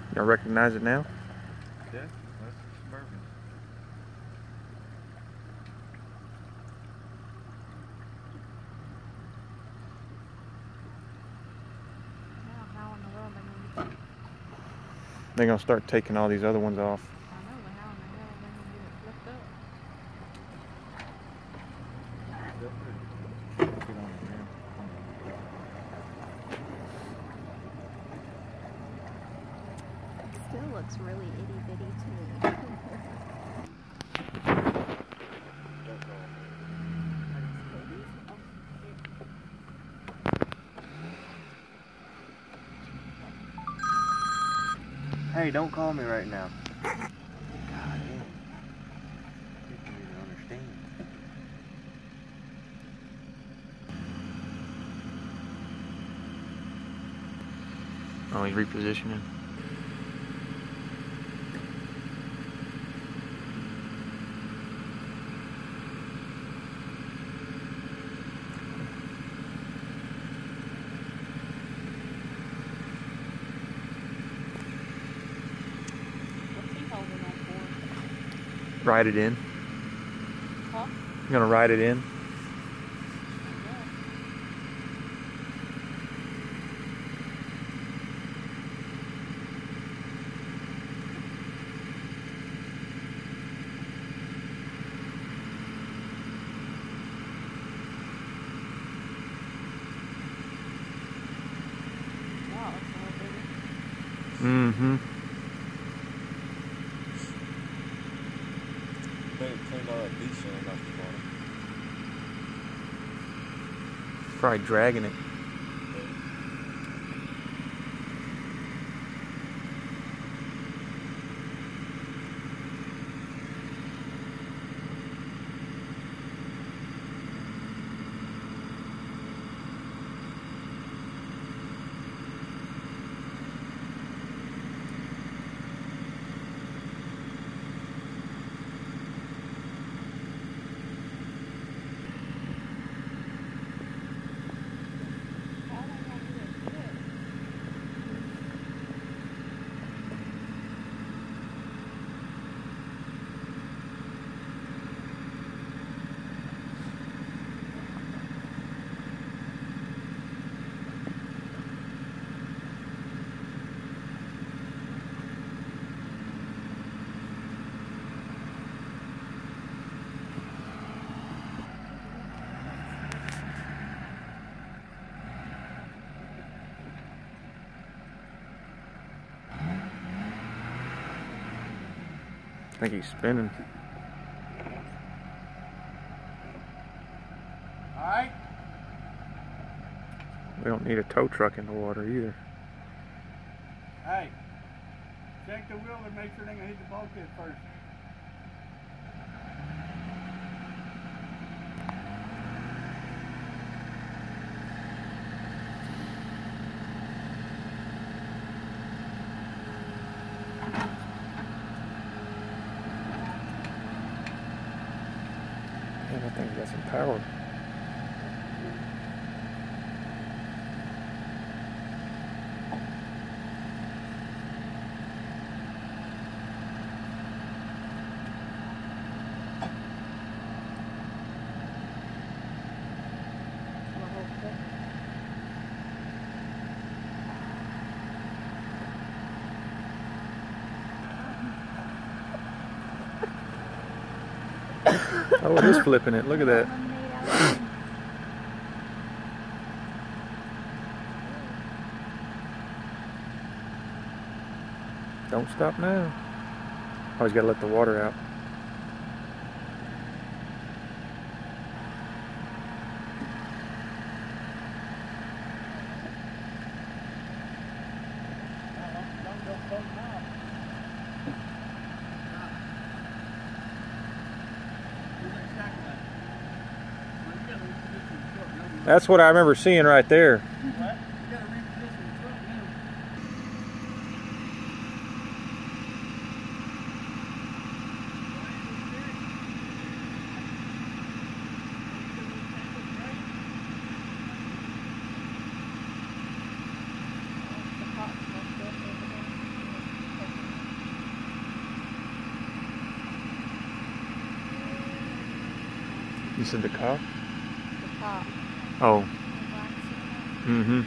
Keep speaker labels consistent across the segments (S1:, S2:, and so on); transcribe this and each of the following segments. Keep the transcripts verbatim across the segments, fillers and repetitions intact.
S1: Y'all recognize it now?
S2: Yeah, that's Suburban.
S3: Now, how in the world are they going to get
S1: They're gonna start taking all these other ones off.
S3: I know, but how in the hell are they going to get it flipped up?
S2: Get on the rim.
S3: It still looks really itty bitty to me.
S4: Hey, don't call me right now. God damn. People need to understand.
S1: Oh, he's repositioning.
S3: What's he holding on for?
S1: Ride it in.
S3: Huh?
S1: You're gonna ride it in.
S3: Wow, that's a little bigger.
S1: Mm-hmm.
S2: They cleaned all that beach sand off the bottom.
S1: Probably dragging it.
S3: How are they going to get it flipped?
S1: I think he's spinning.
S4: Alright?
S1: We don't need a tow truck in the water either.
S4: Hey. Check the wheel and make sure they can hit the bulkhead first.
S1: Man, that thing's got some power. Oh, it is flipping it. Look at that.
S3: Lemonade out there.
S1: Don't stop now. Always got to let the water out. That's what I remember seeing right there.
S4: What? You gotta reposition the truck now.
S3: The pot smells good over there.
S1: You said the cop?
S3: The top.
S1: Oh.
S3: The black Sienna.
S1: Mm-hmm.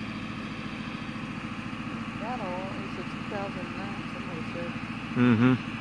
S5: That old. It's a two thousand nine, somebody said.
S1: Mm-hmm.